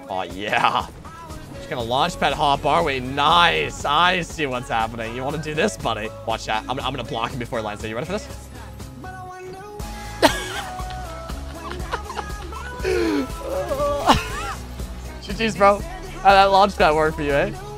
Oh, yeah. Just gonna launch pad hop our way. Nice. I see what's happening. You want to do this, buddy? Watch that. I'm gonna block him before he lands. Are you ready for this? GG's, bro. How that launch pad work for you, eh?